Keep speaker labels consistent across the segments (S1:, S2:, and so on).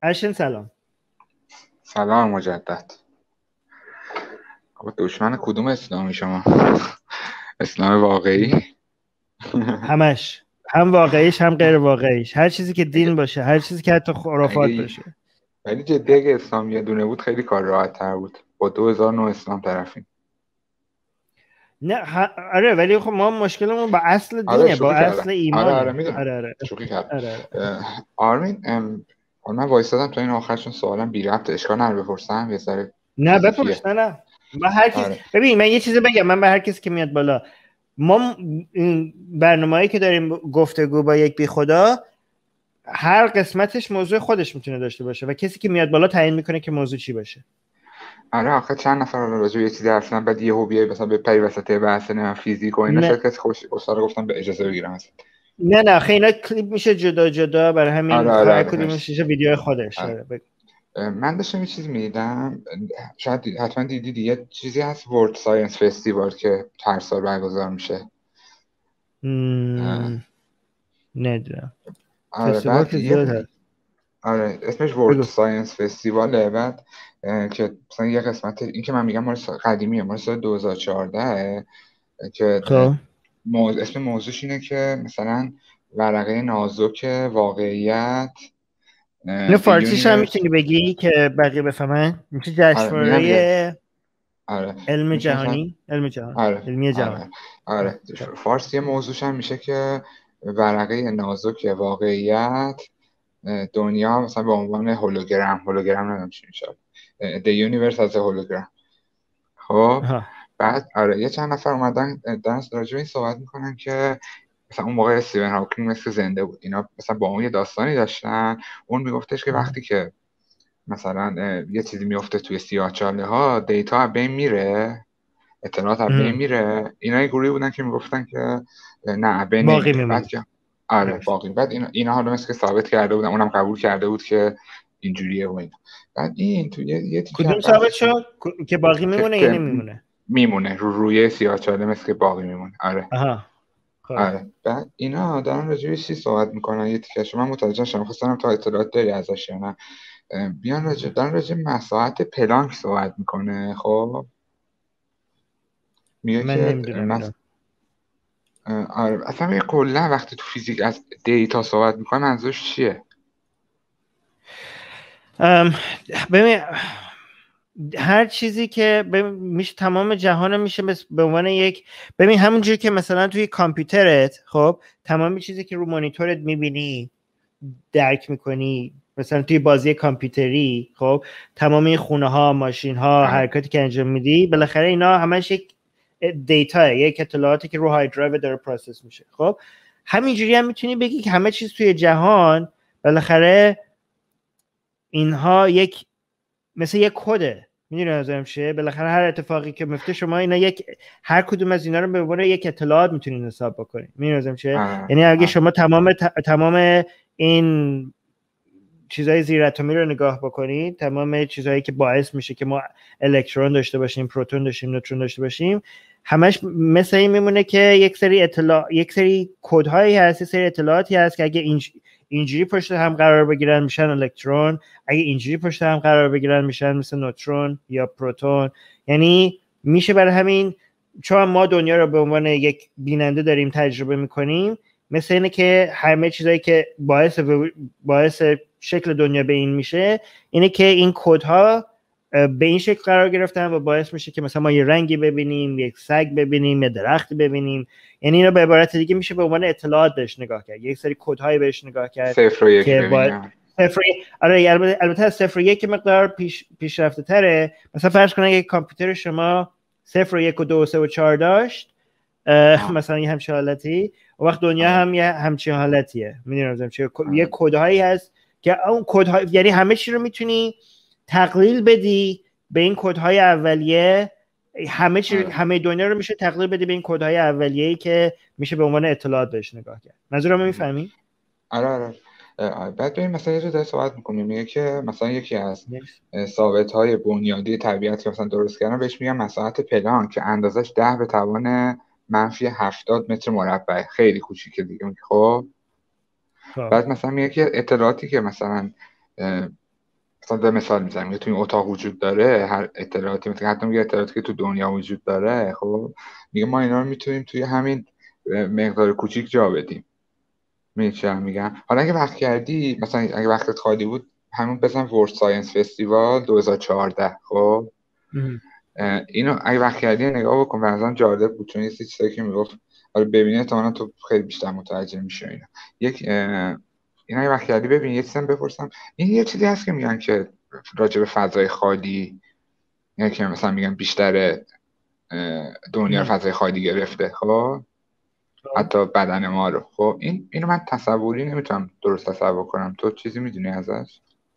S1: اشن سلام.
S2: سلام مجدد. دشمن کدوم اسلامی شما؟ اسلام واقعی؟
S1: همش، هم واقعیش هم غیر واقعیش، هر چیزی که دین باشه، هر چیزی که حتی خرافات باشه.
S2: ولی جدی اگه اسلام یه دونه بود خیلی کار راحت تر بود. با 2009 اسلام طرفیم.
S1: نه آره، ولی خب ما مشکلمون با اصل دینه، با اصل ایمانه.
S2: آره میدونم.
S1: آره.
S2: شوخی کردم. آرمین من وایسادم تا این آخرشون سوالم بی ربط، اشکال نداره بپرسم یه ذره؟
S1: نه بپرس. نه من هر کسی ببین، من یه چیزی بگم، من به هر کسی که میاد بالا، ما این برنامه‌ای که داریم گفتگو با یک بی خدا، هر قسمتش موضوع خودش میتونه داشته باشه و کسی که میاد بالا تعیین میکنه که موضوع چی باشه.
S2: آره آخه چند نفر راجع به یه چیزی حرف زدن، بعد یهو بیای مثلا به پری وسط بحث نه فیزیک و اینا، شاید کسی اصلا گفتم به اجازه بگیرم مثلا.
S1: نه آخه اینا کلیپ میشه جدا جدا، برای همین هر کدومش میشه ویدیو خودش.
S2: من داشتم یه چیز میدیدم، شاید حتما دیدی، یه چیزی هست ورلد ساینس فستیوال که هر سال برگزار میشه.
S1: ندیدم.
S2: فستیوال که زیاد هست. آره اسمش ورلد ساینس فستیواله. بعد که مثلا یه قسمت این که من میگم مال قدیمیه، مال سال 2014 که اسم موضوعش اینه که مثلا ورقه نازک واقعیت.
S1: اینو فارسیش هم میتونی بگی که بقیه بفهمن؟ میشه جشنواره علم جهانی. علمی جهان.
S2: آره. فارسی موضوعش هم میشه که ورقه نازک واقعیت دنیا مثلا به عنوان هولوگرام نمیدونم چی میشه، The Universe as a Hologram. خب بعد یه چند نفر اومدن درس راجع به این صحبت میکنن که مثلا اون موقع استیون هاکینگ مثل زنده بود، اینا مثلا با اون یه داستانی داشتن. اون میگفتش که وقتی که مثلا یه چیزی میفته توی سیاه‌چاله ها، دیتا بین میره، اطلاعات بین میره. اینا یه گروهی بودن که میگفتن که نه بین نمیره. بعد که باقی. بعد اینا حالا مثل که ثابت کرده بودن، اونم قبول کرده بود که اینجوریه و اینا. بعد این تو یه
S1: کدوم ثابت شد که باقی میمونه یا نمیمونه؟
S2: میمونه روی سیاه‌چاله مثل که باقی میمونه. آره.
S1: آره.
S2: بعد اینا دارن راجع به چی صحبت میکنن، یه تیکش من متوجه شدم، خواستم تا اطلاعات داری ازش یا نه. بیان دارن راجع به مساحت پلانک صحبت میکنه. خب میگه
S1: من نمیدونم
S2: آره اصلا کلا وقتی تو فیزیک از دیتا صحبت میکنه منظورش چیه؟
S1: ببین هر چیزی که میشه تمام جهان میشه به عنوان یک، ببین همونجوری که مثلا توی کامپیوترت، خب تمام چیزی که رو مانیتورت میبینی درک میکنی، مثلا توی بازی کامپیوتری، خب تمام این خونه ها، ماشین ها، حرکاتی که انجام میدی، بالاخره اینا همش یک دیتا، یک اطلاعاتی که رو های درایو داره پروسس میشه. خب همینجوری هم میتونی بگی که همه چیز توی جهان بالاخره اینها یک مثل یک کده، میدونی نظرم چیه؟ بالاخره هر اتفاقی که میفته شما اینا هر کدوم از اینا رو به عنوان یک اطلاعات میتونین حساب بکنید. میدونی نظرم چیه؟ یعنی اگه شما تمام این چیزای زیر اتمی رو نگاه بکنید، تمام چیزایی که باعث میشه که ما الکترون داشته باشیم، پروتون داشته باشیم، نوترون داشته باشیم، همش مثل این میمونه که یک سری کدهایی هست، یک سری اطلاعاتی هست که اگه اینجوری پشت هم قرار بگیرن میشن الکترون، اگه اینجوری پشت هم قرار بگیرن میشن مثل نوترون یا پروتون. یعنی میشه برای همین چون ما دنیا رو به عنوان یک بیننده داریم تجربه میکنیم، مثل اینه که همه چیزایی که باعث شکل دنیا به این میشه اینه که این کدها به این شکل قرار گرفتن و باعث میشه که مثلا ما یه رنگی ببینیم، یک سگ ببینیم، یه درخت ببینیم. یعنی اینا به عبارت دیگه میشه به عنوان اطلاعات بهش نگاه کرد، یک سری کدهای بهش نگاه کرد
S2: 0 و 1 ببینیم.
S1: البته از 0 و 1 مقدار پیشرفته تره. مثلا فرض کنید یک کامپیوتر شما 0 و 1 و 2 و 3 و 4 داشت، مثلا یه همچین حالتی، و وقت دنیا هم یه همچین حالتیه. میدونم چه یه کدهایی هست که اون کدها، یعنی همه چی رو میتونی تقلیل بدی به این کدهای اولیه، همه دنیا رو میشه تقلیل بدی به این کدهای اولیه‌ای که میشه به عنوان اطلاعات بهش نگاه کرد. منظورم میفهمی؟
S2: آره. بعد ببین مثلا یه جور صحبت می‌کنیم، میگه که مثلا یکی از ثابت‌های بنیادی طبیعت که مثلا درست کردن بهش میگن مساحت پلانک که اندازش 10 به توان منفی 70 متر مربع، خیلی کوچیکه دیگه. خب بعد مثلا میگه که اطلاعاتی که مثلا مثلا به مثال میزنم تو این اتاق وجود داره، هر اطلاعاتی مثلا حتی میگه اطلاعاتی که تو دنیا وجود داره، خب میگه ما اینا رو میتونیم توی همین مقدار کوچیک جا بدیم. میگه چی میگم؟ حالا اگه وقت کردی مثلا اگه وقتت خالی بود همون بزن ورلد ساینس فستیوال 2014. خب اینو اگه وقت کردی نگاه بکن، به نظرم جالب بود، چون یه چیزی که میگفت حالا ببینی احتمالاً تو خیلی بیشتر متوجه میشی اینا. اینا اگه وقت کردی ببین. یه چیزم بپرسم، این یه چیزی هست که میگن که راجع به فضای خالی، یعنی که مثلا میگن بیشتر دنیا فضای خالی گرفته، خب حتی بدن ما رو. خب اینو من تصوری نمیتونم درست تصور کنم، تو چیزی میدونی ازش؟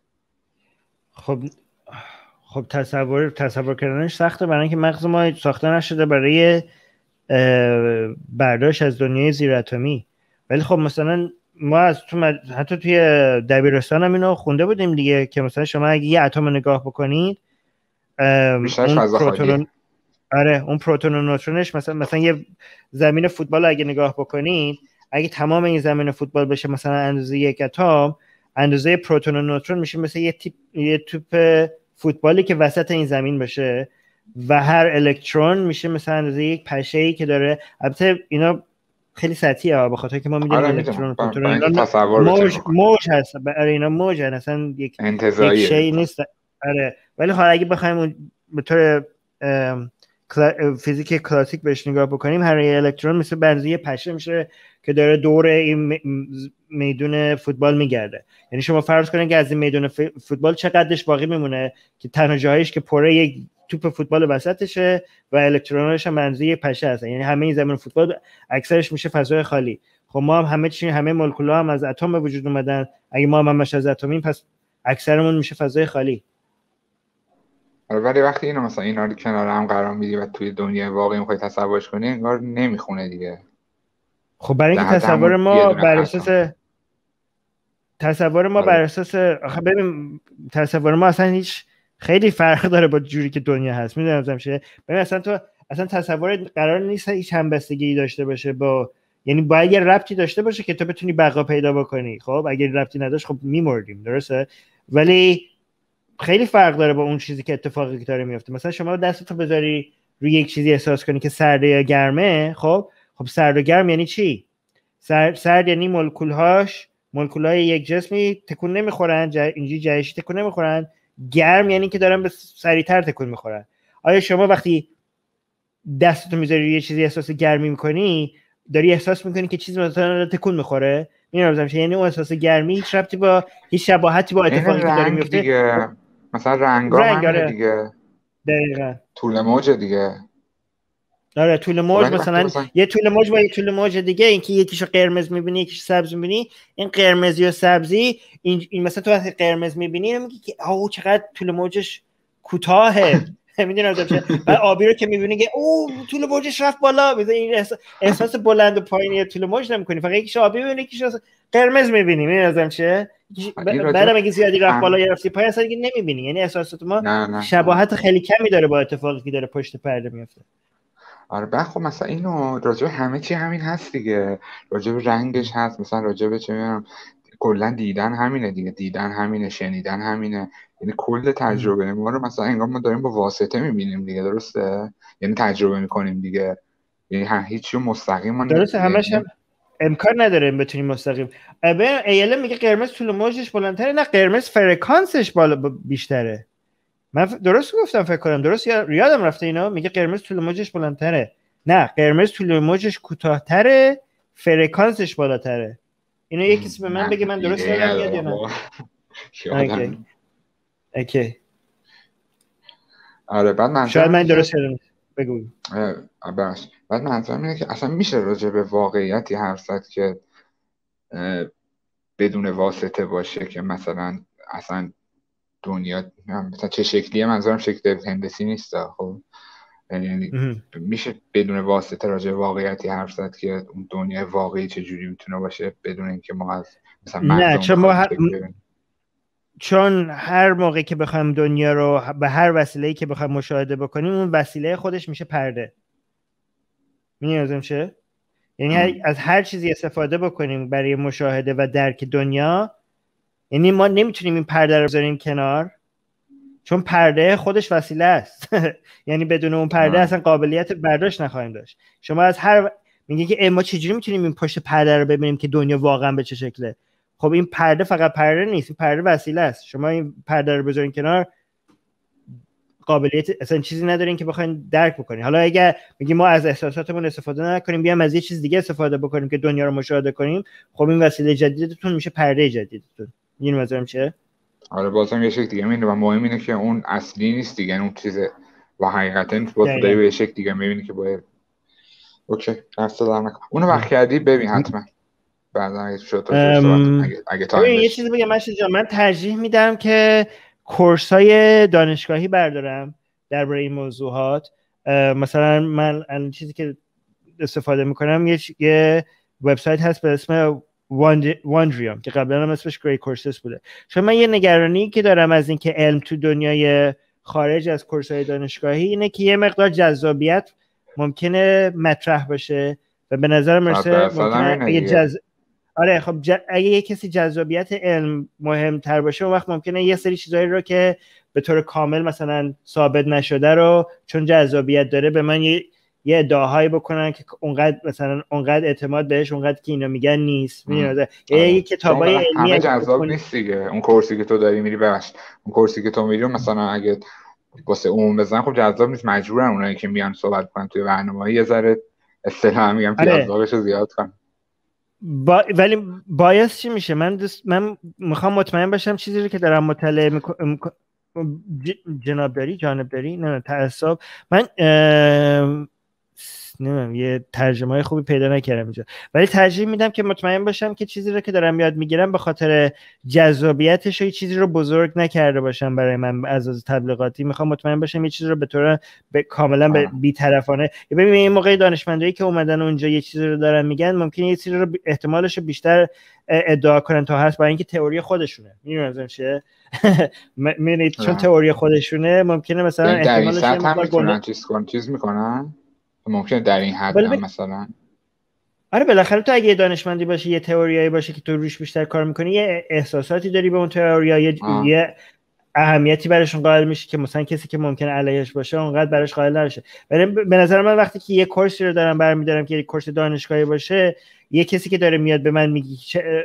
S1: خب تصور کردنش سخته، برای اینکه مغز ما ساخته نشده برای برداشت از دنیای زیر اتمی. ولی خب مثلا ما از حتی توی دبیرستان هم اینو خونده بودیم دیگه، که مثلا شما اگه یه اتم نگاه بکنید
S2: اون پروتون،
S1: اون پروتون و نوترونش مثلا یه زمین فوتبال اگه نگاه بکنید، اگه تمام این زمین فوتبال بشه مثلا اندازه یک اتم، اندازه پروتون و نوترون میشه مثل یه توپ فوتبالی که وسط این زمین باشه، و هر الکترون میشه مثلا اندازه یک پشه‌ای که داره. البته اینا خیلی سطحیه به خاطر که ما میدونیم الکترون و پروتون موج هست، برای اینا موج هست، اصلا یک شی نیست. آره، ولی حالا اگه بخوایم به طور فیزیک کلاسیک بهش نگاه بکنیم، هر الکترون مثل بنزی پشه میشه که داره دور این میدون فوتبال میگرده. یعنی شما فرض کنید که از این میدون فوتبال چقدرش باقی میمونه که تنها جایش که پره یک توپ فوتبال وسطشه و الکتروناش هم بنزی پشه هستن، یعنی همه این زمین فوتبال اکثرش میشه فضای خالی. خب ما هم همه مولکول‌ها هم از اتم به وجود اومدن، اگه ما همش از اتمیم پس اکثرمون میشه فضای خالی.
S2: ولی وقتی اینو مثلا اینا رو کنار هم قرار میدی و توی دنیای واقعی میخوای تصورش کنی، انگار نمیخونه دیگه.
S1: خب برای اینکه تصور ما بر اساس آخه ببین تصور ما اصلا هیچ خیلی فرق داره با جوری که دنیا هست. میدونم چیه؟ ببین اصلا تصور قرار نیست هیچ همبستگی داشته باشه با، یعنی باید یه ربطی داشته باشه که تو بتونی بقا پیدا بکنی. خب اگه ربطی نداشت خب میمردیم، درسته؟ ولی خیلی فرق داره با اون چیزی که اتفاقی که داره میفته. مثلا شما دستتو بذاری روی یک چیزی احساس کنی که سرده یا گرمه، خب سرد و گرم یعنی چی؟ سرد یعنی مولکولهای یک جسمی تکون نمیخورن، اینجوری جهشی تکون نمیخورن. گرم یعنی که دارن به سریعتر تکون میخورن. آیا شما وقتی دستتو میذاری روی یه چیزی احساس گرمی میکنی، داری احساس میکنی که چیزی مثلا تکون میخوره؟ یعنی اون احساس گرمی هیچ ربطی با هیچ شباهتی با اتفاقی که داره میفته
S2: دیگه. مثلا رنگا همینه دیگه.
S1: دقیقاً.
S2: طول موج دیگه.
S1: آره طول موج مثلا یه طول موج با یه طول موج دیگه، اینکه یکیشو قرمز میبینی یکیشو سبز میبینی، این قرمزی و سبزی این مثلا تو وقتی قرمز میبینی میگی که آو چقدر طول موجش کوتاهه. میدونی چه؟ بعد آبی رو که میبینی که او طول موجش رفت بالا، مثلا این احساس بلند و پایینی طول موج نمیکنی، فقط یکیشو آبی میبینی یکیشو قرمز میبینی. میدونی چه؟ بعدم اگه زیادی رفت بالا یا رفتی پایین اصلا دیگه نمیبینی. یعنی احساسات ما شباهت خیلی کمی داره با اتفاقی که داره پشت پرده میفته.
S2: آره بعد خب مثلا اینو راجع به همه چی همین هست دیگه، راجع به رنگش هست، مثلا راجع به چه میدونم کلا دیدن همینه دیگه، دیدن همینه، شنیدن همینه، یعنی کل تجربه ما رو مثلا انگار ما داریم با واسطه میبینیم دیگه، درسته؟ یعنی تجربه میکنیم دیگه، یعنی هیچ چیز مستقیم
S1: درسته، همش هم امکان نداره بتونیم مستقیم. ایله میگه قرمز طول موجش بلندتره، نه قرمز فرکانسش بیشتره. من درست گفتم فکر کنم، درست یادم رفته اینا. میگه قرمز طول موجش بلندتره، نه قرمز طول موجش کوتاه‌تره، فرکانسش بالاتره. اینو یکی به من بگه من درست یادم میاد یا نه؟ اوکی.
S2: آره بعد من
S1: شاید من درست یادم بگو.
S2: بعد منظورم اینه که اصلا میشه راجع به واقعیتی حرف زد که بدون واسطه باشه، که مثلا اصلا دنیا مثلا چه شکلیه، منظورم شکل هندسی نیست. خب یعنی میشه بدون واسطه راجع به واقعیتی حرف زد که اون دنیای واقعی چه جوری میتونه باشه بدون اینکه ما از مثلا
S1: نه، چون هر موقعی که بخوایم دنیا رو به هر وسیله‌ای که بخوایم مشاهده بکنیم، اون وسیله خودش میشه پرده. می‌دونیم چه؟ یعنی از هر چیزی استفاده بکنیم برای مشاهده و درک دنیا، یعنی ما نمیتونیم این پرده رو بذاریم کنار چون پرده خودش وسیله است. یعنی بدون اون پرده اصلا قابلیت برداشت نخواهیم داشت. شما از هر میگه که ما چجوری میتونیم این پشت پرده رو ببینیم که دنیا واقعا به چه شکله؟ خب این پرده فقط پرده نیست، این پرده وسیله است. شما این پرده رو بذارین کنار، قابلیت اصلا چیزی ندارین که بخواین درک بکنین. حالا اگه میگیم ما از احساساتمون استفاده نکنیم، بیام از یه چیز دیگه استفاده بکنیم که دنیا رو مشاهده کنیم، خب این وسیله جدیدتون میشه پرده جدیدتون. این نظرم چیه؟
S2: آره بازم یه شکل دیگه میبینه و مهم اینه که اون اصلی نیست دیگه، اون چیز و حقیقتا باز داری به شکل دیگه میبینی که باید اوکی دست دارم نکن. اونو وقت کردی ببین حتما بعدا اگه شد اگه تایم
S1: یه چیزی بگم من ترجیح میدم که کورسای دانشگاهی بردارم درباره این موضوعات. مثلا من الان چیزی که استفاده میکنم یه وبسایت هست به اسم واندریوم که قبلا هم اسمش گری کورسز بوده. چون من یه نگرانی که دارم از این که علم تو دنیای خارج از کورسای دانشگاهی اینه که یه مقدار جذابیت ممکنه مطرح باشه و به نظر مرسه ممکنه آره خب اگه یه کسی جذابیت علم مهمتر باشه اون وقت ممکنه یه سری چیزایی رو که به طور کامل مثلا ثابت نشده رو چون جذابیت داره به من یه ادعاهایی بکنن که اونقدر اعتماد بهش اونقدر که اینا میگن نیست. میدونید یه کتابای علمی
S2: همه جذاب نیست دیگه. اون کورسی که تو داری میری اون کورسی که تو میری مثلا اگه واسه عموم بزنن خب جذاب نیست، مجبورن اونایی که میان صحبت کنن توی برنامه‌ای یه ذره اصطلاحاً میگم جذابش رو زیاد کنن.
S1: ولی بایاس چی میشه؟ من میخوام مطمئن باشم چیزی رو که دارم مطالعه جانبداری نه تعصب من نمیدونم یه ترجمه خوبی پیدا نکردم اینجا، ولی ترجیح میدم که مطمئن باشم که چیزی رو که دارم یاد میگیرم به خاطر جذابیتش یه چیزی رو بزرگ نکرده باشم برای من از تبلیغاتی. میخوام مطمئن باشم یه چیزی رو به طور کاملا بی‌طرفانه. ببین این موقع دانشمندایی که اومدن اونجا یه چیزی رو دارن میگن ممکنه یه چیزی رو احتمالش بیشتر ادعا کنن تا هست برای اینکه تئوری خودشونه. میدونم چیه؟ میدونید چون تئوری خودشونه ممکنه مثلا احتمالش
S2: چیز میکنن ممکنه در این حد مثلا
S1: آره بالاخره تو اگه دانشمندی باشی یه تئوریایی باشه که تو روش بیشتر کار میکنی یه احساساتی داری به اون تئوریا، یه اهمیتی براشون قائل میشی که مثلا کسی که ممکنه علیهش باشه اونقدر براش قائل نشه. ولی به نظر من وقتی که یه کورسی رو دارم برمی‌دارم که یه کورس دانشگاهی باشه، یه کسی که داره میاد به من میگه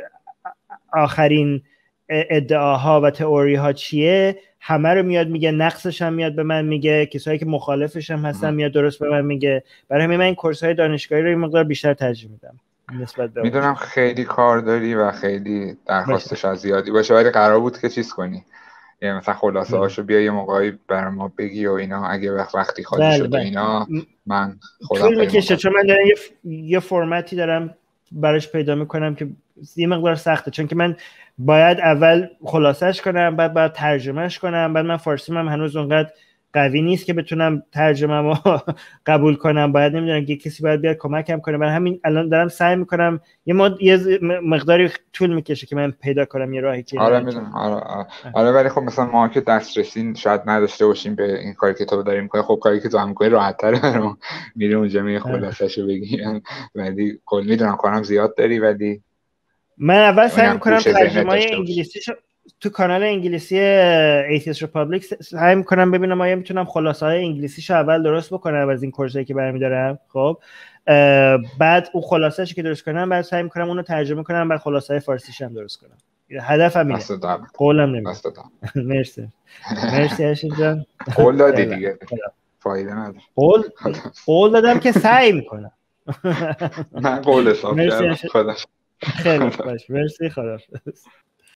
S1: آخرین ادعاها و تئوری‌ها چیه، همه رو میاد میگه، نقصش هم میاد به من میگه، کسایی که مخالفش هم هستن میاد درست به من میگه. برای همین من این کورس‌های دانشگاهی رو این مقدار بیشتر ترجیح میدم نسبت به
S2: میدونم خیلی کار داری و خیلی درخواستش از زیادی باشه، ولی قرار بود که چیز کنی یعنی مثلا خلاصه هاشو بیا یه موقعی برای ما بگی و اینا اگه وقتی خالی شد و اینا من خودم
S1: طول میکشه چون من دارم یه فرمتی دارم براش پیدا میکنم که یه مقدار سخته، چون که من باید اول خلاصش کنم بعد ترجمهش کنم، بعد من فارسیم هم هنوز اونقدر قوی نیست که بتونم ترجمه‌مو قبول کنم، باید نمیدونم که کسی باید بیاد کمکم کنه. برای همین الان دارم سعی میکنم یه مقداری طول میکشه که من پیدا کنم یه راهی که
S2: آره میدونم آره ولی خب مثلا ما که دسترسی شاید نداشته باشیم به این کاری که تو داری میکنی، خب کاری که تو هم میکنی راحت‌تره برام میره اونجا می خلاصه‌شو بگیم، ولی کل میدونم کارم زیاد داری ولی
S1: من اول سعی میکنم ترجمه انگلیسیشو تو کانال انگلیسی ایتیس ریپابلیک سعی میکنم ببینم آیا میتونم خلاصه های انگلیسیشو اول درست بکنم از این کورسایی که برمی‌دارم. خب بعد اون خلاصه‌اش که درست کنم بعد سعی میکنم اونو ترجمه کنم بعد خلاصه فارسیش هم درست کنم. هدفم اینه. قولم نمیدم. مرسی هاشم جان.
S2: قول دادی دیگه فایده نداره.
S1: قول دادم که سعی میکنم.
S2: من قولش کردم. خدا
S1: خیلی باش. مرسی خدا.